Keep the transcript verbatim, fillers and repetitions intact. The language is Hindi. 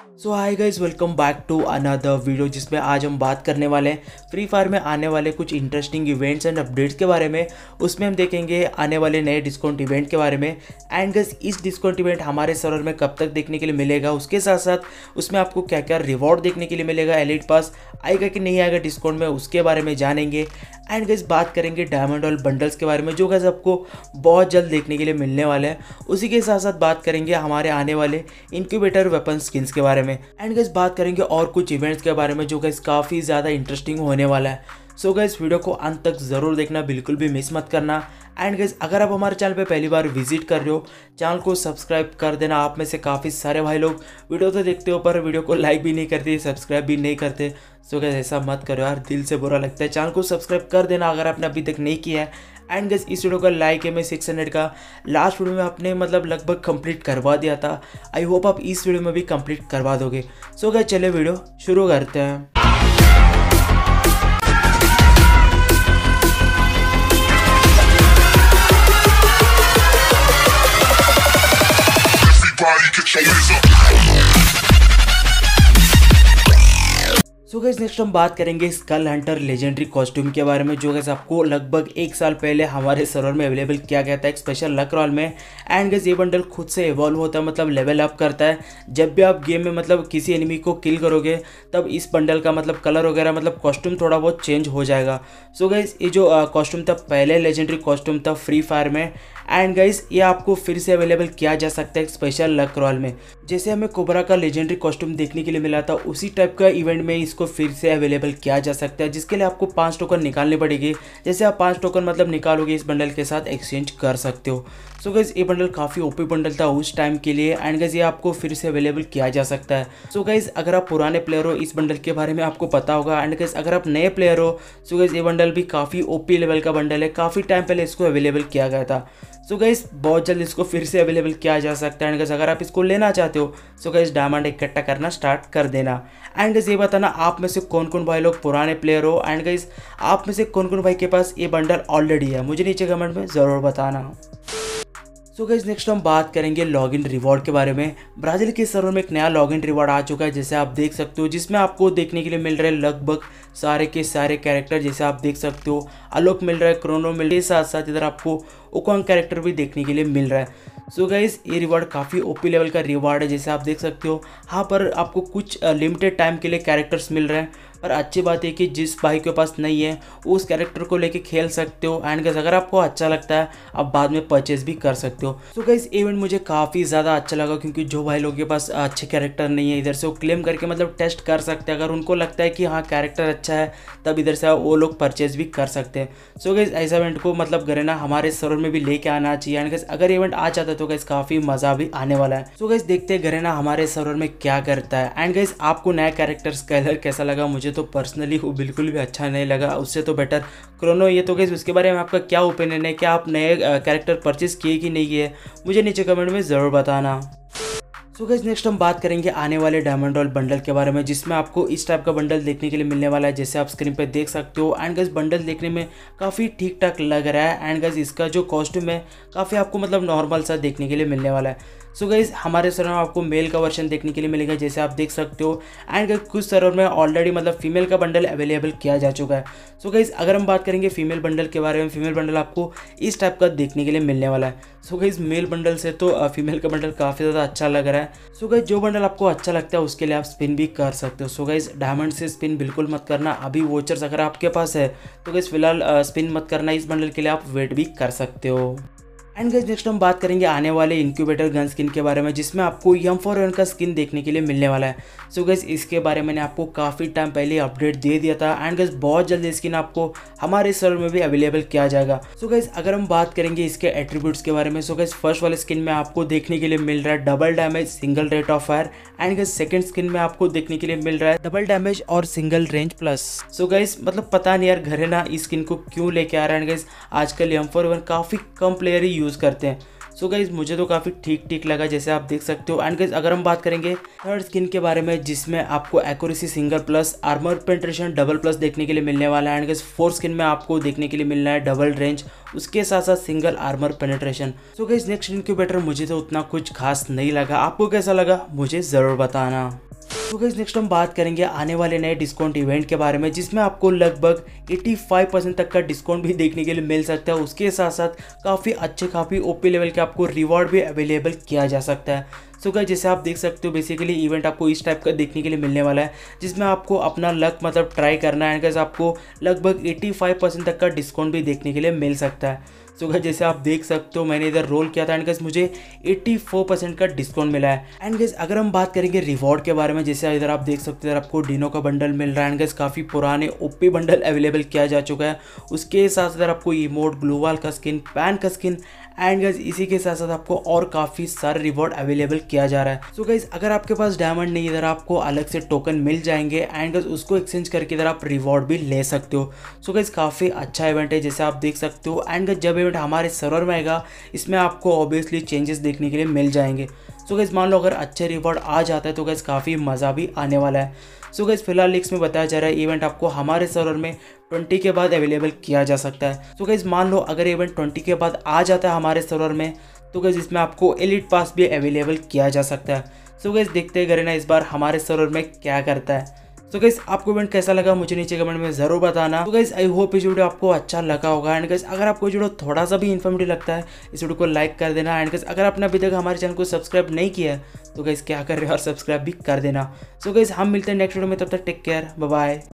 So hi guys, welcome back to another video जिसमें आज हम बात करने वाले हैं फ्री फायर में आने वाले कुछ इंटरेस्टिंग इवेंट्स एंड अपडेट्स के बारे में। उसमें हम देखेंगे आने वाले नए डिस्काउंट इवेंट के बारे में एंड गाइस इस डिस्काउंट इवेंट हमारे सर्वर में कब तक देखने के लिए मिलेगा, उसके साथ साथ उसमें आपको क्या क्या रिवॉर्ड देखने के लिए मिलेगा, एलिट पास आएगा कि नहीं आएगा डिस्काउंट में, उसके बारे में जानेंगे। एंड गाइस बात करेंगे डायमंड और बंडल्स के बारे में जो गाइस आपको बहुत जल्द देखने के लिए मिलने वाले हैं। उसी के साथ साथ बात करेंगे हमारे आने वाले इंक्यूबेटर वेपन स्किन्स के बारे में एंड गाइस बात करेंगे और कुछ इवेंट्स के बारे में जो गाइस काफ़ी ज़्यादा इंटरेस्टिंग होने वाला है। सो गाइस वीडियो को अंत तक ज़रूर देखना, बिल्कुल भी मिस मत करना। एंड गाइस अगर आप हमारे चैनल पे पहली बार विजिट कर रहे हो, चैनल को सब्सक्राइब कर देना। आप में से काफ़ी सारे भाई लोग वीडियो तो देखते हो पर वीडियो को लाइक भी नहीं करते, सब्सक्राइब भी नहीं करते। सो गाइस ऐसा मत करो यार, दिल से बुरा लगता है। चैनल को सब्सक्राइब कर देना अगर आपने अभी तक नहीं किया है। एंड गाइस इस वीडियो का लाइक है मैं सिक्स हंड्रेड का लास्ट वीडियो में आपने मतलब लगभग कंप्लीट करवा दिया था। आई होप आप इस वीडियो में भी कंप्लीट करवा दोगे। सो गाइस चलिए वीडियो शुरू करते हैं। सो गाइस नेक्स्ट हम बात करेंगे स्कल हंटर लेजेंडरी कॉस्ट्यूम के बारे में जो गाइस आपको लगभग एक साल पहले हमारे सर्वर में अवेलेबल किया गया था एक स्पेशल लक रॉल में। एंड गाइस ये बंडल खुद से इवॉल्व होता है, मतलब लेवल अप करता है। जब भी आप गेम में मतलब किसी एनिमी को किल करोगे तब इस बंडल का मतलब कलर वगैरह मतलब कॉस्ट्यूम थोड़ा बहुत चेंज हो जाएगा। सो गाइस ये जो कॉस्ट्यूम था पहले लेजेंडरी कॉस्ट्यूम था फ्री फायर में। एंड गाइस ये आपको फिर से अवेलेबल किया जा सकता है एक स्पेशल लक रॉल में। जैसे हमें कोबरा का लेजेंडरी कॉस्ट्यूम देखने के लिए मिला था उसी टाइप का इवेंट में इसको फिर से अवेलेबल किया जा सकता है, जिसके लिए आपको पांच टोकन निकालनी पड़ेगी। जैसे आप पांच टोकन मतलब निकालोगे इस बंडल के साथ एक्सचेंज कर सकते हो। सो गाइस ये बंडल काफ़ी ओपी बंडल था उस टाइम के लिए एंड गाइस ये आपको फिर से अवेलेबल किया जा सकता है। सो गाइस अगर आप पुराने प्लेयर हो इस बंडल के बारे में आपको पता होगा। एंड गाइस अगर आप नए प्लेयर हो सो गाइस ये बंडल भी काफ़ी ओपी लेवल का बंडल है, काफ़ी टाइम पहले इसको अवेलेबल किया गया था। सो गाइस बहुत जल्द इसको फिर से अवेलेबल किया जा सकता है। एंड गाइस अगर आप इसको लेना चाहते हो सो गाइस डायमंड इकट्ठा करना स्टार्ट कर देना। एंड गाइस ये बताना आप में से कौन कौन भाई लोग पुराने प्लेयर हो। एंड गाइस आप में से कौन कौन भाई के पास ये बंडल ऑलरेडी है, मुझे नीचे कमेंट में ज़रूर बताना। सो गाइस नेक्स्ट हम बात करेंगे लॉगिन रिवॉर्ड के बारे में। ब्राज़ील के सर्वर में एक नया लॉगिन रिवॉर्ड आ चुका है जैसे आप देख सकते हो, जिसमें आपको देखने के लिए मिल रहे हैं लगभग सारे के सारे कैरेक्टर। जैसे आप देख सकते हो आलोक मिल रहा है, क्रोनो मिल रहा है, साथ साथ इधर आपको ओकोंग कैरेक्टर भी देखने के लिए मिल रहा है। सो गाइस ये रिवॉर्ड काफ़ी ओपी लेवल का रिवॉर्ड है जैसे आप देख सकते हो। हाँ पर आपको कुछ लिमिटेड टाइम के लिए कैरेक्टर्स मिल रहे हैं, पर अच्छी बात है कि जिस भाई के पास नहीं है वो उस कैरेक्टर को लेके खेल सकते हो। एंड गाइस अगर आपको अच्छा लगता है आप बाद में परचेज भी कर सकते हो। सो गाइस इवेंट मुझे काफ़ी ज़्यादा अच्छा लगा क्योंकि जो भाई लोगों के पास अच्छे कैरेक्टर नहीं है इधर से वो क्लेम करके मतलब टेस्ट कर सकते हैं। अगर उनको लगता है कि हाँ कैरेक्टर अच्छा है तब इधर से वो लोग परचेज भी कर सकते हैं। सो गाइस ऐसा इवेंट को मतलब गरेना हमारे सर्वर में भी लेके आना चाहिए। एंड गाइस अगर इवेंट आ जाता है तो गाइस काफ़ी मज़ा भी आने वाला है। सो गाइस देखते हैं गरेना हमारे सर्वर में क्या करता है। एंड गाइस आपको नया कैरेक्टर स्केलर कैसा लगा? मुझे तो पर्सनली बिल्कुल भी अच्छा नहीं लगा, उससे तो बेटर क्रोनो ये। तो गाइस उसके बारे में आपका क्या ओपिनियन है? क्या आप नए कैरेक्टर परचेज किए कि नहीं किए? मुझे नीचे कमेंट में ज़रूर बताना। सो गाइस नेक्स्ट हम बात करेंगे आने वाले डायमंड रॉयल बंडल के बारे में जिसमें आपको इस टाइप का बंडल देखने के लिए मिलने वाला है जैसे आप स्क्रीन पे देख सकते हो। एंड गाइस बंडल देखने में काफ़ी ठीक ठाक लग रहा है। एंड गाइस इसका जो कॉस्ट्यूम है काफ़ी आपको मतलब नॉर्मल सा देखने के लिए मिलने वाला है। सो गाइस हमारे सर्वर में आपको मेल का वर्जन देखने के लिए मिलेगा जैसे आप देख सकते हो। एंड गाइस कुछ सर्वर में ऑलरेडी मतलब फीमेल का बंडल अवेलेबल किया जा चुका है। सो गाइस अगर हम बात करेंगे फीमेल बंडल के बारे में, फीमेल बंडल आपको इस टाइप का देखने के लिए मिलने वाला है। सो गाइस मेल बंडल से तो फीमेल का बंडल काफ़ी ज़्यादा अच्छा लग रहा है। सो गाइस जो बंडल आपको अच्छा लगता है उसके लिए आप स्पिन भी कर सकते हो। सो गाइस डायमंड से स्पिन बिल्कुल मत करना, अभी वोचर्स अगर आपके पास है तो गाइस फिलहाल स्पिन मत करना। इस बंडल के लिए आप वेट भी कर सकते हो। एंड गाइस नेक्स्ट हम बात करेंगे आने वाले इंक्यूबेटर गन स्किन के बारे में जिसमें आपको एम फोर वन का स्किन देखने के लिए मिलने वाला है। सो गाइस इसके बारे में मैंने आपको काफ़ी टाइम पहले अपडेट दे दिया था। एंड गाइस बहुत जल्द स्किन आपको हमारे सर्वर में भी अवेलेबल किया जाएगा। सो गाइस अगर हम बात करेंगे इसके एट्रीब्यूट्स के बारे में, सो गाइस फर्स्ट वाले स्किन में आपको देखने के लिए मिल रहा है double damage, single rate of fire. And guys second skin में आपको देखने के लिए मिल रहा है डबल डैमेज और single range plus. So guys मतलब पता नहीं यार गरेना इस स्किन को क्यों लेके आ रहा है। एंड गाइस आजकल एम फोर वन काफ़ी कम प्लेयर ही यूज़ करते हैं। सो गाइस मुझे तो काफ़ी ठीक ठीक लगा जैसे आप देख सकते हो। एंड गाइस अगर हम बात करेंगे थर्ड स्किन के बारे में जिसमें आपको accuracy single plus, armour penetration double plus देखने के लिए मिलने वाला है। एंड गाइस फोर्थ स्किन में आपको देखने के लिए मिलना है डबल रेंज, उसके साथ साथ single armour penetration. So guys next incubator मुझे तो उतना कुछ खास नहीं लगा, आपको कैसा लगा मुझे ज़रूर बताना। तो गाइस नेक्स्ट हम बात करेंगे आने वाले नए डिस्काउंट इवेंट के बारे में, जिसमें आपको लगभग पचासी परसेंट तक का डिस्काउंट भी देखने के लिए मिल सकता है। उसके साथ साथ काफ़ी अच्छे काफ़ी ओपी लेवल के आपको रिवॉर्ड भी अवेलेबल किया जा सकता है। सो गाइस जैसे आप देख सकते हो बेसिकली इवेंट आपको इस टाइप का देखने के लिए मिलने वाला है, जिसमें आपको अपना लक मतलब ट्राई करना है। गाइस आपको लगभग पचासी परसेंट तक का डिस्काउंट भी देखने के लिए मिल सकता है। सो गाइस जैसे आप देख सकते हो मैंने इधर रोल किया था एंड गाइस मुझे चौरासी परसेंट का डिस्काउंट मिला है। एंड गाइस अगर हम बात करेंगे रिवॉर्ड के बारे में, जैसे इधर आप देख सकते हो इधर आपको डिनो का बंडल मिल रहा है एंड गाइस काफ़ी पुराने ओपी बंडल अवेलेबल किया जा चुका है। उसके साथ इधर आपको इमोट, ग्लोवाल का स्किन, पैन का स्किन एंड गाइस इसी के साथ साथ आपको और काफ़ी सारे रिवॉर्ड अवेलेबल किया जा रहा है। सो गाइस अगर आपके पास डायमंड नहीं इधर आपको अलग से टोकन मिल जाएंगे एंड गाइस उसको एक्सचेंज करके इधर आप रिवॉर्ड भी ले सकते हो। सो गाइस काफ़ी अच्छा इवेंट है जैसे आप देख सकते हो। एंड गाइस जब इवेंट हमारे सर्वर में आएगा इसमें आपको ऑब्वियसली चेंजेस देखने के लिए मिल जाएंगे। सो गाइस मान लो अगर अच्छे रिवॉर्ड आ जाता है तो गाइस काफ़ी मज़ा भी आने वाला है। सो गाइस फिलहाल लिंक्स में बताया जा रहा है इवेंट आपको हमारे सर्वर में बीस के बाद अवेलेबल किया जा सकता है। सो गाइस मान लो अगर इवेंट बीस के बाद आ जाता है हमारे सर्वर में तो गाइस इसमें आपको एलिट पास भी अवेलेबल किया जा सकता है। सो गाइस देखते हैं गरीना इस बार हमारे सर्वर में क्या करता है। तो गाइस आपको इवेंट कैसा लगा मुझे नीचे कमेंट में जरूर बताना। तो गाइस आई होप इस वीडियो आपको अच्छा लगा होगा। एंड गाइस अगर आपको वीडियो थोड़ा सा भी इन्फॉर्मेटिव लगता है इस वीडियो को लाइक कर देना। एंड गाइस अगर आपने अभी तक हमारे चैनल को सब्सक्राइब नहीं किया है तो गाइस क्या कर रहे हो और सब्सक्राइब भी कर देना। सो गाइस हम मिलते हैं नेक्स्ट वीडियो में, तब तक टेक केयर, बाय बाय।